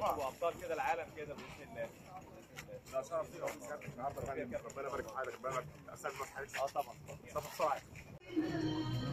تبقوا ابطال كده العالم كده باذن الله. لا شرف لينا وسعادتك النهارده، ربنا يبارك في حالك، ربنا يبارك في اسعد الناس حضرتك. طبعا. صباح الخير.